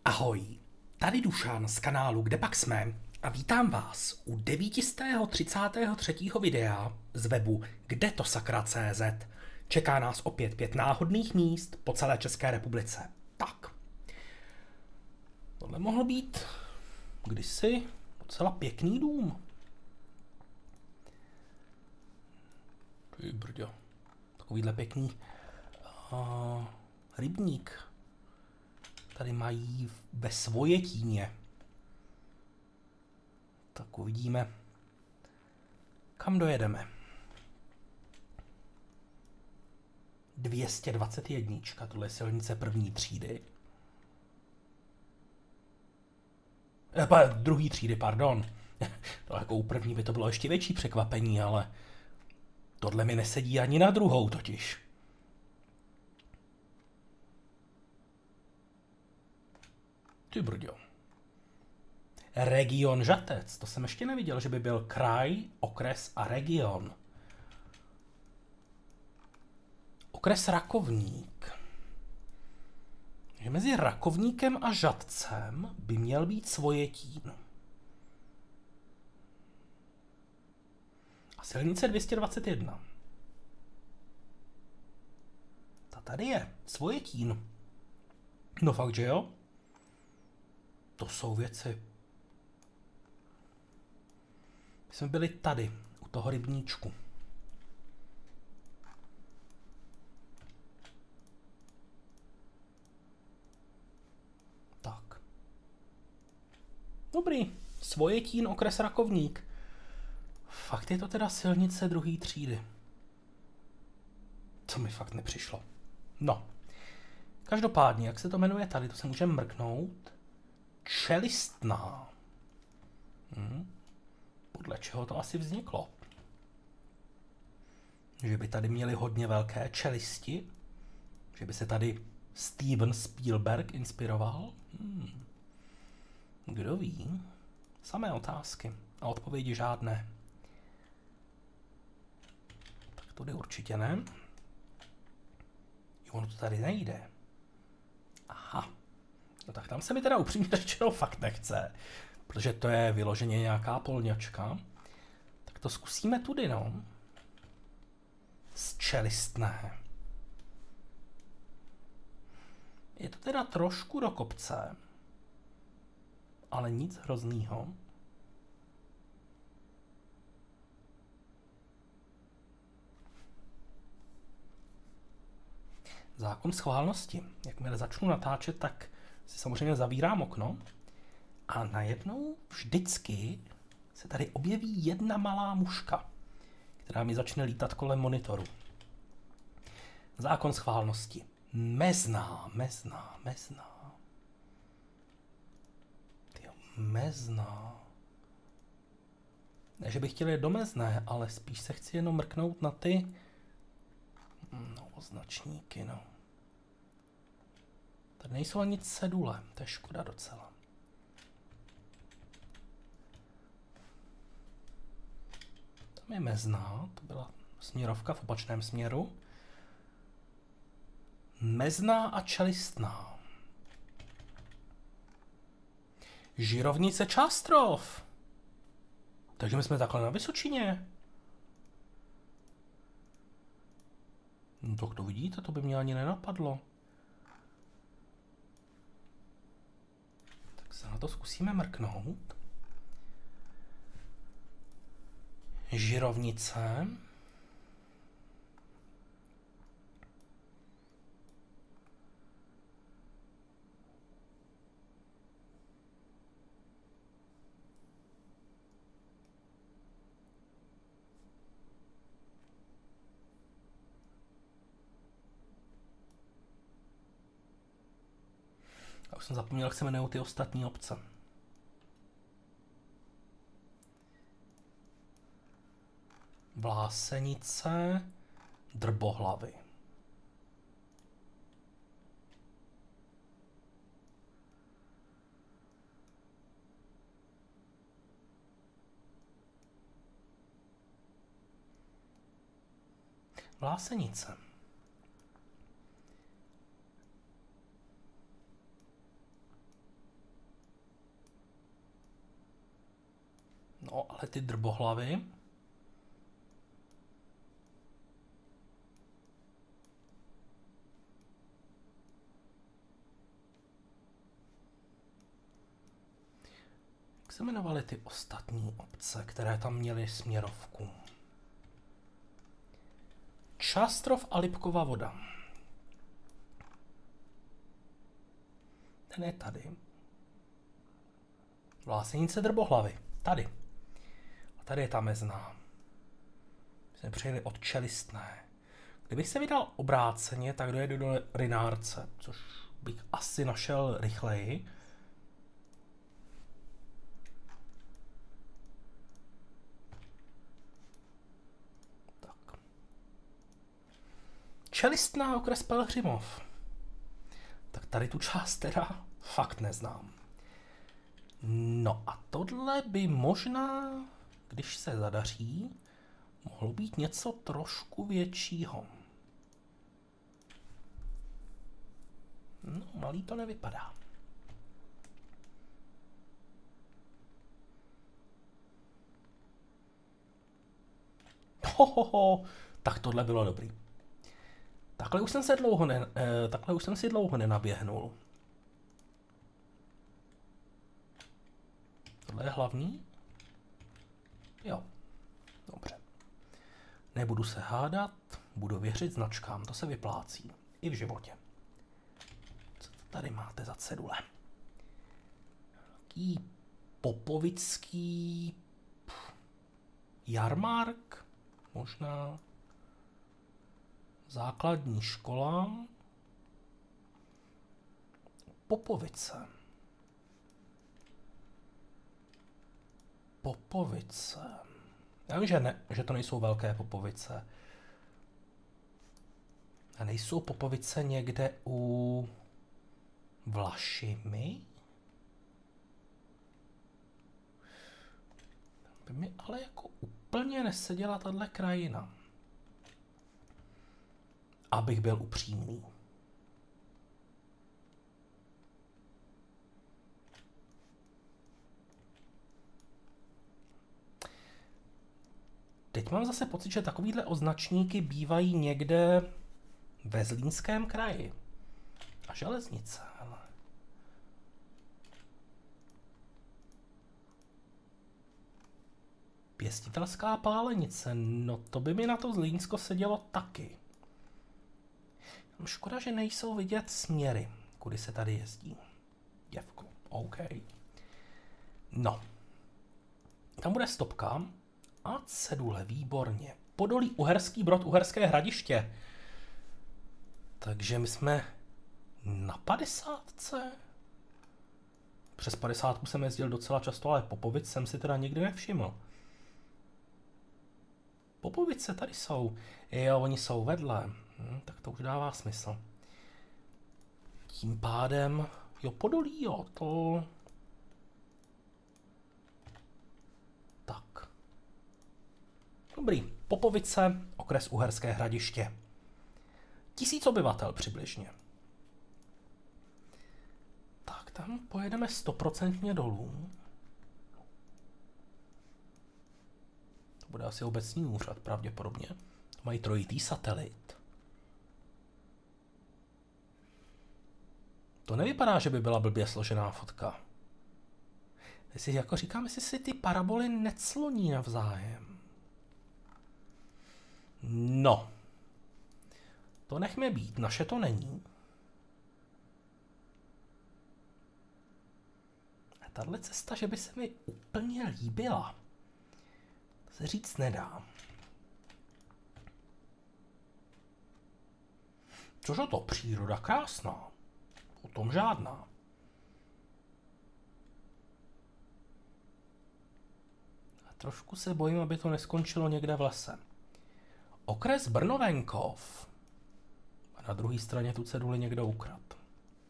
Ahoj, tady Dušan z kanálu Kdepak jsme a vítám vás u 933. videa z webu kdetosakra.cz. Čeká nás opět 5 náhodných míst po celé České republice. Tak, tohle mohlo být kdysi docela pěkný dům. Ty brďo, takovýhle pěkný rybník tady mají ve Svojetíně. Tak uvidíme, kam dojedeme. 221, tohle je silnice první třídy. Druhý třídy, pardon. To jako u první by to bylo ještě větší překvapení, ale tohle mi nesedí ani na druhou totiž. Ty brďo. Region Žatec, to jsem ještě neviděl, že by byl kraj, okres a region. Okres Rakovník. Že mezi Rakovníkem a Žatcem by měl být Svojetín. A silnice 221. Ta tady je, Svojetín. No fakt, že jo? To jsou věci. My jsme byli tady, u toho rybníčku. Tak. Dobrý. Svojetín, okres Rakovník. Fakt je to teda silnice druhé třídy. Co mi fakt nepřišlo. No. Každopádně, jak se to jmenuje tady, to se můžeme mrknout. Čelistná. Podle čeho to asi vzniklo? Že by tady měli hodně velké čelisti? Že by se tady Steven Spielberg inspiroval? Kdo ví? Samé otázky. A odpovědi žádné. Tak tudy určitě ne. Jo, ono to tady nejde. Aha. No tak tam se mi teda upřímně řečeno fakt nechce. Protože to je vyloženě nějaká polňačka. Tak to zkusíme tudy, no. Z Čelistné. Je to teda trošku do kopce. Ale nic hroznýho. Zákon schválnosti. Jakmile začnu natáčet, tak si samozřejmě zavírám okno. A najednou vždycky se tady objeví jedna malá muška, která mi začne lítat kolem monitoru. Zákon schválnosti. Mezná. Tyjo, Mezná. Ne, že bych chtěl jít do Mezné, ale spíš se chci jenom mrknout na ty označníky, no. Tady nejsou ani cedule, to je škoda docela. Tam je Mezná, to byla směrovka v opačném směru. Mezná a Čelistná. Žirovnice Částrov. Takže my jsme takhle na Vysočině. No tak to vidíte, to by mě ani nenapadlo. Tak se na to zkusíme mrknout. Žirovnice. Já už jsem zapomněl, jak se jmenují ty ostatní obce. Vlásenice, Drbohlavy. Vlásenice. No, ale ty drbohlavy... Jak se jmenovaly ty ostatní obce, které tam měly směrovku? Částrov a Lipkova Voda. Ten je tady. Vlásenice Drbohlavy. Tady. A tady je ta Mezná. Jsme přijeli od Čelistné. Kdybych se vydal obráceně, tak dojedu do Rynárce, což bych asi našel rychleji. Tak. Čelistná, okres Pelhřimov. Tak tady tu část teda fakt neznám. No a tohle by možná, když se zadaří, mohlo být něco trošku většího. No, malý to nevypadá. Tak tohle bylo dobrý. Takhle už jsem si dlouho nenaběhnul. Tohle je hlavní? Jo. Dobře. Nebudu se hádat, budu věřit značkám, to se vyplácí. I v životě. Co to tady máte za cedule? Taký popovický jarmark? Možná základní škola. Popovice. Popovice. Já vím, že to nejsou velké Popovice. A nejsou Popovice někde u Vlašimi? By mi ale jako úplně neseděla tahle krajina. Abych byl upřímný. Teď mám zase pocit, že takovýhle označníky bývají někde ve Zlínském kraji. A železnice, ale... Pěstitelská pálenice, no to by mi na to Zlínsko sedělo taky. Škoda, že nejsou vidět směry, kudy se tady jezdí. Děvko, OK. No. Tam bude stopka a cedule, výborně. Podolí Uherský Brod, Uherské Hradiště. Takže my jsme na 50. Přes 50 jsem jezdil docela často, ale Popovic jsem si teda nikdy nevšiml. Popovice tady jsou. Jo, oni jsou vedle. Tak to už dává smysl. Tím pádem, jo, Podolí, jo, to... Tak. Dobrý. Popovice, okres Uherské Hradiště. 1000 obyvatel přibližně. Tak, tam pojedeme 100% dolů. To bude asi obecní úřad, pravděpodobně. To mají trojitý satelit. To nevypadá, že by byla blbě složená fotka. Jestli jako říkám, jestli si ty paraboly necloní navzájem. No. To nechme být, naše to není. A tahle cesta, že by se mi úplně líbila, to se říct nedá. Cože to, příroda krásná. O tom žádná. A trošku se bojím, aby to neskončilo někde v lese. Okres Brno-Venkov. A na druhé straně tu ceduli někdo ukradl.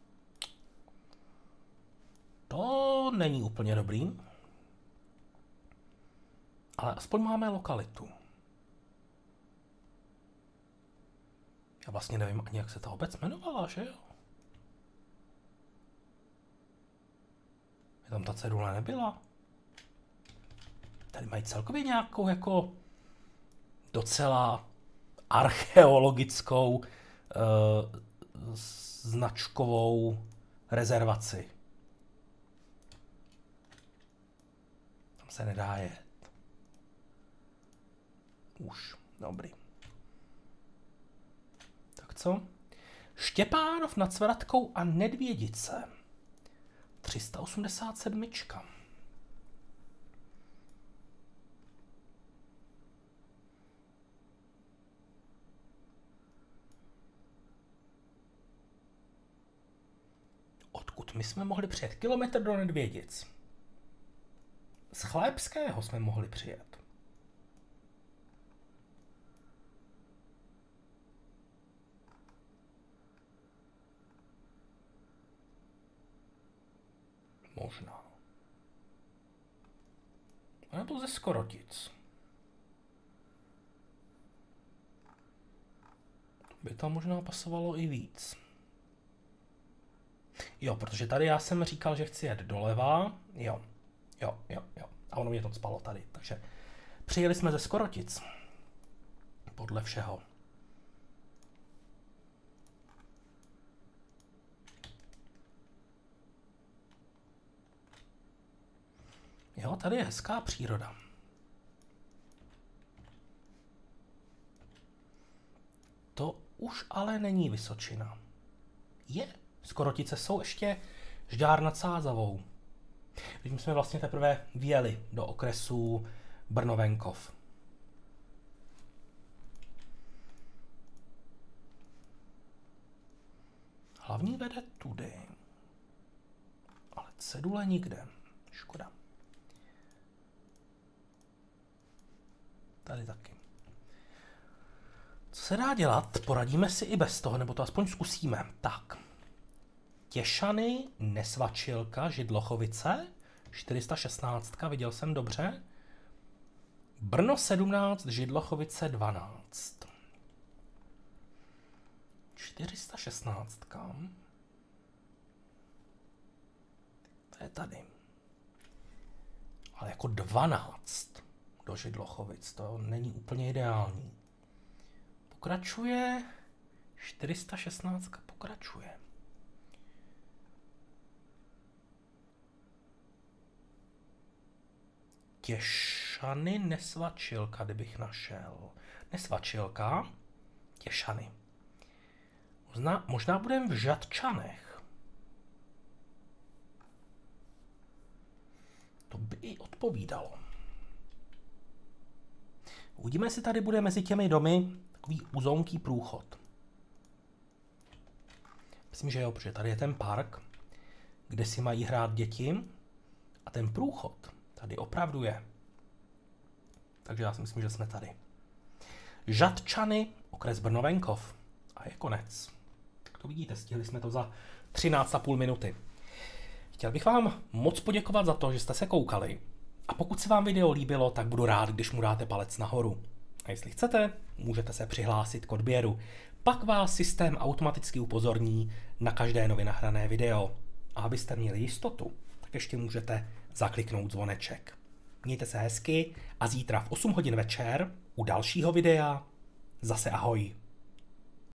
To není úplně dobrý. Ale aspoň máme lokalitu. Já vlastně nevím ani, jak se ta obec jmenovala, že jo? Tam ta cedule nebyla. tady mají celkově nějakou jako docela archeologickou značkovou rezervaci. Tam se nedá jet. Už, dobrý. Tak co? Štěpánov nad Svratkou a Nedvědice. 387. Odkud my jsme mohli přijet? Kilometr do Nedvědic. Z Chlébského jsme mohli přijet. Možná. A nebo ze Skorotic. By tam možná pasovalo i víc. Jo, protože tady já jsem říkal, že chci jet doleva. Jo. A ono mě to spalo tady. Takže přijeli jsme ze Skorotic. Podle všeho. Jo, tady je hezká příroda. To už ale není Vysočina. Je. Skorotice jsou ještě Žďár nad Sázavou. Když jsme vlastně teprve vjeli do okresu Brno-Venkov. Hlavní vede tudy. Ale cedule nikde. Škoda. Tady taky. Co se dá dělat? Poradíme si i bez toho, nebo to aspoň zkusíme. Tak. Těšany, Nesvačilka, Židlochovice, 416, viděl jsem dobře. Brno 17, Židlochovice 12. 416. To je tady. Ale jako 12 do Židlochovic, to není úplně ideální. Pokračuje, 416 pokračuje. Těšany, Nesvačilka, kdybych našel. Nesvačilka, Těšany. Možná budeme v Žatčanech. To by i odpovídalo. Uvidíme, jestli tady bude mezi těmi domy takový uzonký průchod. Myslím, že jo, protože tady je ten park, kde si mají hrát děti a ten průchod tady opravdu je. Takže já si myslím, že jsme tady. Žatčany, okres Brno-Venkov. A je konec. Tak to vidíte, stihli jsme to za 13,5 minuty. Chtěl bych vám moc poděkovat za to, že jste se koukali. A pokud se vám video líbilo, tak budu rád, když mu dáte palec nahoru. A jestli chcete, můžete se přihlásit k odběru. Pak vás systém automaticky upozorní na každé nově nahrané video. A abyste měli jistotu, tak ještě můžete zakliknout zvoneček. Mějte se hezky a zítra v 8 hodin večer u dalšího videa zase ahoj.